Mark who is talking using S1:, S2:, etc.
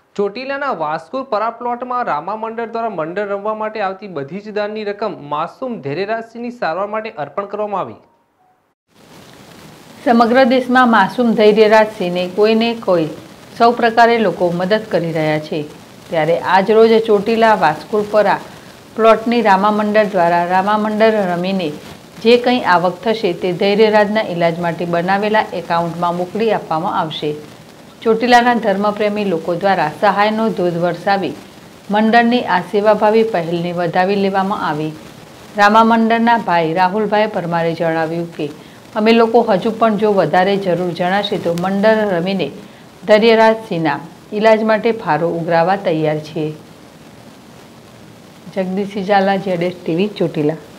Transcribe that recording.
S1: ચોટીલાના વાસ્કુર પરા પ્લોટમાં રામા મંડળ દ્વારા મંડળ રમવા માટે આવતી બધી જ દાનની રકમ માસૂમ ધૈર્યરાજસિંહની સારવાર માટે અર્પણ કરવામાં આવી।
S2: સમગ્ર દેશમાં માસૂમ ધૈર્યરાજસિંહને કોઈને કોઈ સૌ પ્રકારે લોકો મદદ કરી રહ્યા છે, ત્યારે આજ રોજ ચોટીલા વાસ્કુર પરા પ્લોટની રામા મંડળ દ્વારા રામા મંડળ રમીને જે કંઈ આવક થશે તે ધૈર્યરાજના ઇલાજ માટે બનાવેલા એકાઉન્ટમાં મોકલી આપવામાં આવશે। ચોટીલાના ધર્મપ્રેમી લોકો દ્વારા સહાયનો ધોધ વરસાવી મંડળની આ સેવાભાવી પહેલને વધાવી લેવામાં આવી। રામા મંડળના ભાઈ રાહુલભાઈ પરમારે જણાવ્યું કે અમે લોકો હજુ પણ જો વધારે જરૂર જણાશે તો મંડળ રમીને ધૈર્યરાજસિંહના ઇલાજ માટે ફાળો ઉઘરાવવા તૈયાર છીએ। Jagdish Jhala, ZS TV, Chotila.